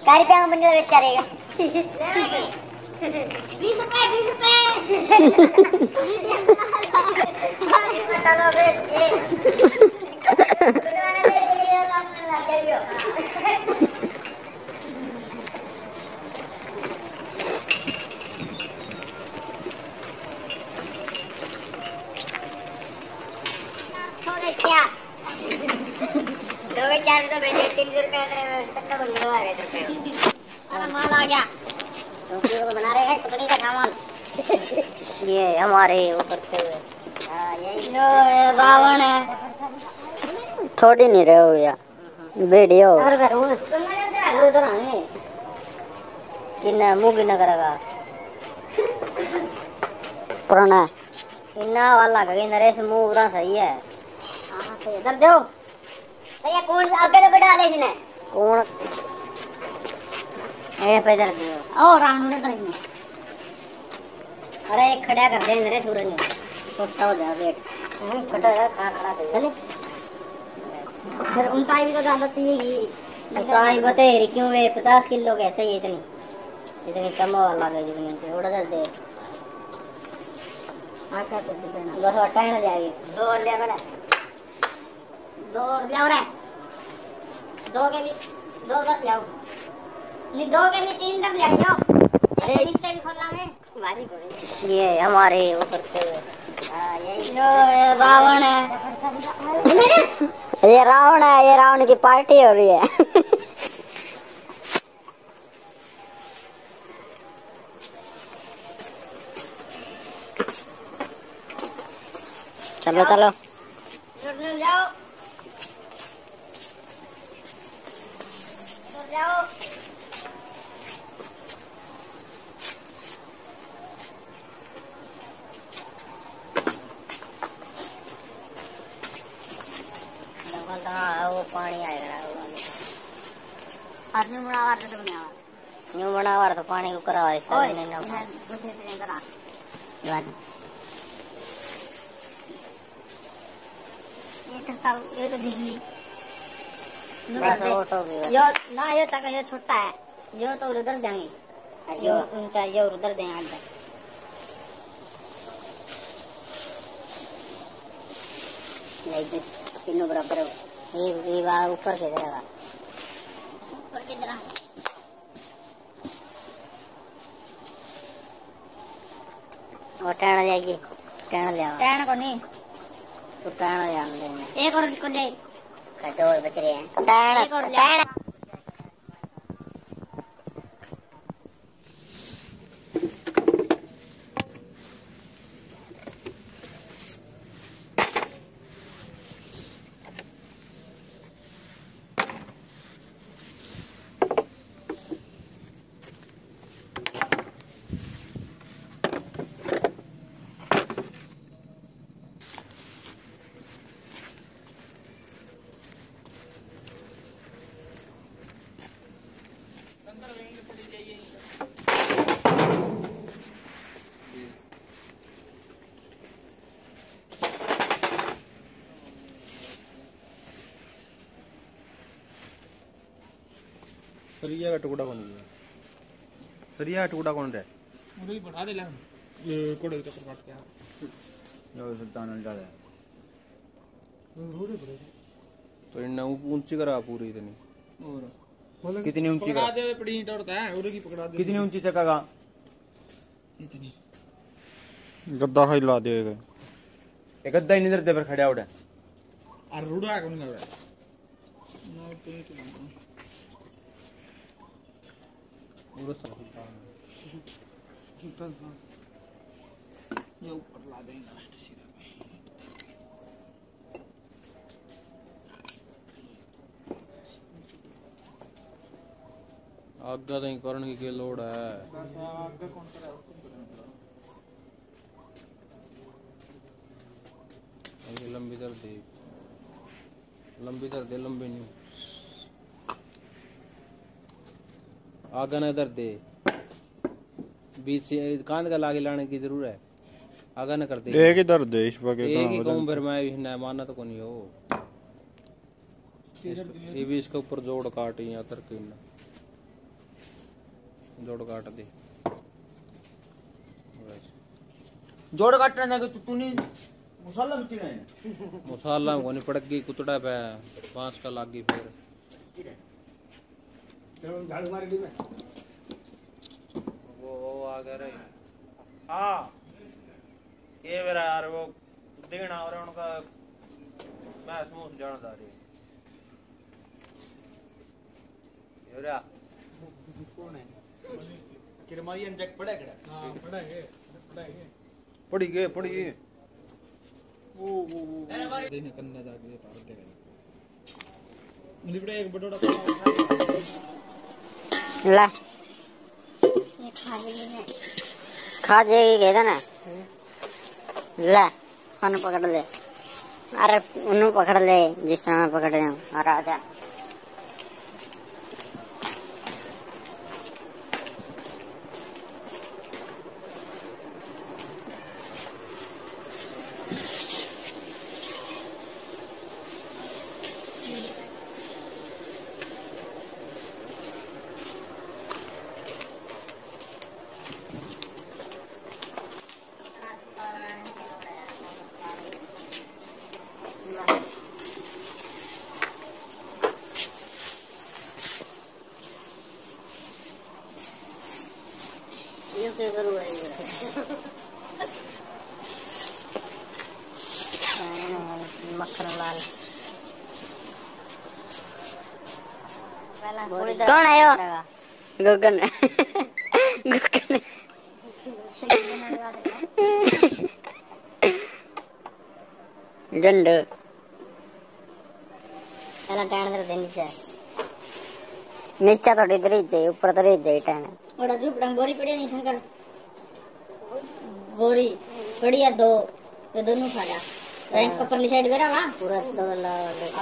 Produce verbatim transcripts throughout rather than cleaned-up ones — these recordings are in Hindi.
कार रुपया में बनने बेचा रहेगा बीस रुपए बीस रुपए दो के चार तो बेचे तीन सौ रुपये तक का बनने वाला है रुपये अरे माल आ गया टोपी को बना रहे हैं टुकड़ी का सामान ये हमारे वो करते हुए हाँ यही रावण है थोड़ी नहीं रहे हो या वीडियो इन्ना मुंह गिना करेगा पुराना इन्ना वाला का नरेश मुंह पूरा सही है हां से इधर दो भैया कौन आगे तो बैठा ले इसने कौन ए पे इधर दो ओ रावण उड़े करेंगे अरे एक खड़ा कर दे नरेश सूरज ने छोटा हो जाएगा गेट हम खड़ा है खड़ा खड़ा चले फिर ऊंचाई भी तो ज्यादा चाहिए कि ऊंचाई बते क्यों वे पचास किलो कैसे ये इतनी इतनी कम वाला है जितनी उड़ा दे दे आका तो देना बस हटाना जाएगी दो ले मैंने दो ले रे दो के भी दो दस ले आओ नहीं दो के भी तीन तक ले आओ अरे नीचे भी खोल लांगे भारी कोई ये हमारे वो करते हुए हां यही यो रावण है ये रावण है ये रावण की पार्टी हो रही है चलो चलो इधर जाओ इधर जाओ हाँ वो पानी आएगा आदमी बड़ा वार से बना न्यू बना हुआ तो पानी को करा है ओए नहीं ना गुठे से नहीं करा यार ये तो सब ये तो दिखी बस ऑटो भी यो ना ये तक ये छोटा है यो तो उधर जाएंगे यो ऊंचा यो उधर देंगे आगे लाइक दिस तीनों बराबर है ये ये बार ऊपर से जाएगा ऊपर की तरह और टहना जाएगी टहना जाओ टहन को नहीं तो टहना जान देंगे एक और को ले कदो और बच रहे हैं टहना एक और ले टहना सरिया का टुकड़ा कौन दिया सरिया का टुकड़ा कौन है मुझे बढ़ा दे ले ये कोड़े का काट के जो सुल्तान डाल है रोड़े पड़े तो इन ऊंची करा पूरी इतनी और कितनी ऊंची पकड़ा करा दे पड़ी टोड़ता है और की पकड़ा दे कितनी ऊंची चकागा इतनी गद्दा हिला देगा ये गद्दा ही निधर दे पर खड़ा उड़ा और रूड़ा कौन कर रहा है ना तो ये पूरा सुल्तान ये ऊपर ला देंगे लास्ट सिरा पे आगा तो करने की लोड़ है आगे कौन कर रहा है लंबी दर दे लंबी दर दे लंबी नहीं आगा ना दर दे बीच से कांध का लागे लाने की जरूरत है आगा न कर दे एक ही दर्द है इस वक्त एक ही कहूँ फिर मैं भी ना माना तो कौन हो ये भी इसके ऊपर जोड़ काट यहाँ तर के ना जोड़ काट दे जोड़ काटने का तू नहीं मसाला भी चिड़ा है मसाला को नहीं पड़ गई कुतड़ा पे बांस का लागी फिर चलो झाड़ू मार दी मैं वो वो आ गए रे हाँ ये मेरा यार वो देना और उनका मैं समूह जानता रही योरा कौन है किरमाई अंजक पड़ा कड़ा हां पड़ा है पड़ा है पड़ी गए पड़ी गए वो वो वो देने करने जाके भारत दे मुझे बड़ा एक बड़ोड़ा ला ये खा गई है खा जाएगी कहता ना ला खाना पकड़ ले अरे उन्हें पकड़ ले जिस तरह पकड़ रहे हूँ अरे आजा ये क्या करूँ मक्खन लाल कौन है वो गुगन गुगन जंड पहला टैन दे दे नीचे नीचे थोड़ी इधर ही जाए ऊपर तो रह जाए टैन बड़ा झुपड़ा बोरी पड़ी नहीं शंकर बोरी पड़ी है दो ये दोनों खाया रैंक को परली साइड बेरा वहां पूरा दो ला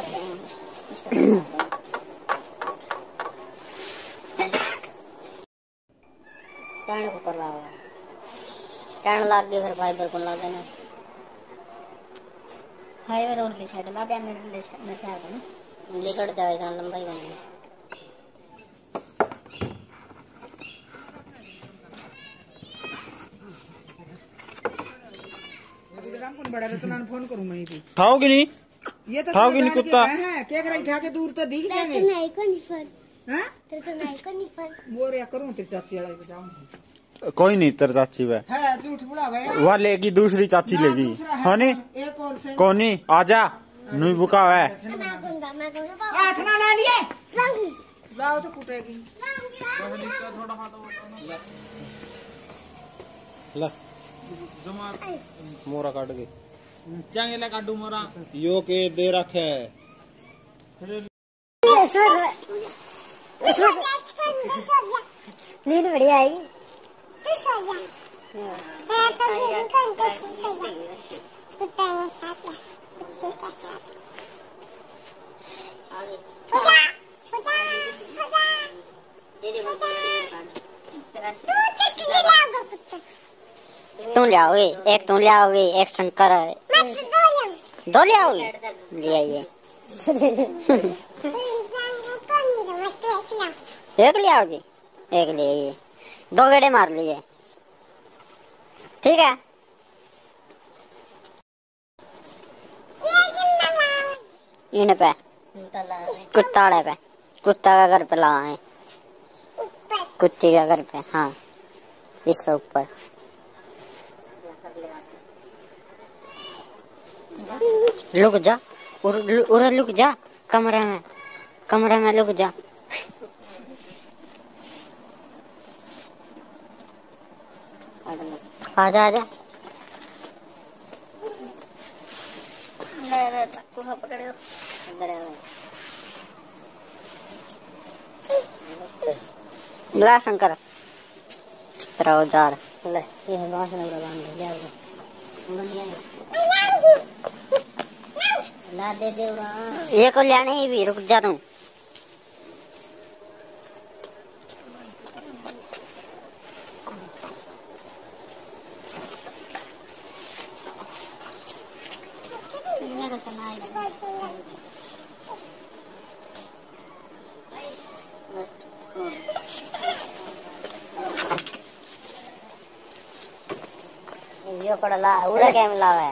टैन को पर लाओ टैन लाग गए फिर फाइबर को लाग देना हाईवे रोड की साइड ला दे मेरे ले मेरे साथ ना लिकड़ जाएगा लंबाई बनेगी बड़ा रतनान फोन करूं मैं भी ठाओगी नहीं ये तो ठाओगी नहीं कुत्ता है क्या करे उठा के दूर तो दिख जाएंगे नहीं को नहीं फन हां तेरे को नहीं को नहीं फन वो रे करूं तेरी चाची वाला पे जाऊं कोई नहीं तेरी चाची वे है झूठ बुला गया वह लेगी दूसरी चाची लेगी हाँ नहीं एक और से कौन नहीं आजा नहीं बुका है मैं दूंगा मैं दूंगा हाथ ना ला लिए रंग लाओ तो कुटेगी ला मोरा काट के जाएंगे ला काटू मोरा यो के दे रखे नींद बढ़िया आई तुम ले आओगे एक तुम ले आओगे एक शंकर दो ले आओगे ले आइए एक ले आओगे एक ले आइए दो गेड़े मार लिए ठीक है इन पे कुत्ता पे कुत्ता का घर पे लाए कुत्ते का घर पे हाँ इसके ऊपर लुक जा उर, उर लुक जा कमरे में कमरे में लुक जा आजा आजा ले ले तक्कू का पकड़ो अंदर आ ला शंकर तेरा औजार ले ये बांस में बांध ले जा ला दे दे उड़ा ये को लेने ही भी रुक जा तू मेरा सनाई यो पड़ला उड़ा के मिलावे।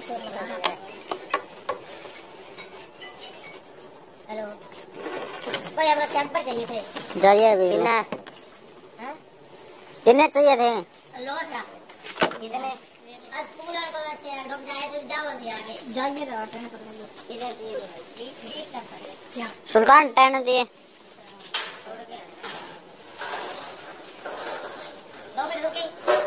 हेलो कोई अपना कैंपर चाहिए थे। जाइए अभी कितना हैं? कितने चाहिए थे? लोटा कितने आज स्कूल वाले को अच्छे डॉक्टर जाए तो जाओ दिया आगे जाइए तो आटे में पकड़ लो किधर चाहिए बीस बीस तक क्या सुल्तान टेन दिए। दो मिनट रुकी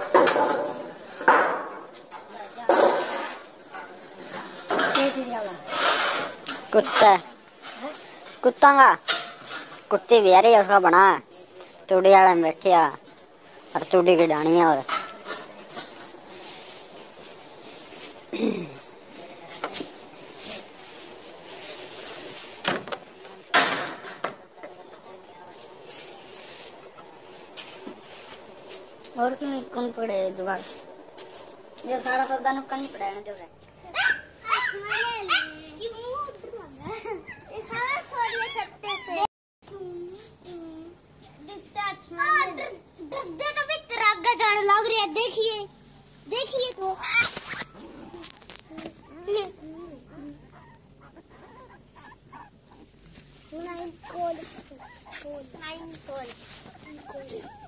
ये चीज क्या कुत्ता कुत्ता का कुत्ती भी यारी उसका बना चूड़ी वाला में बैठिया और चूड़ी की डानिया और और क्यों कौन पड़े जुगाड़ ये सारा सौदा नुक्कड़ नहीं पड़ा है जो है देखिए देखिए तो नाइन कोड नाइन कोड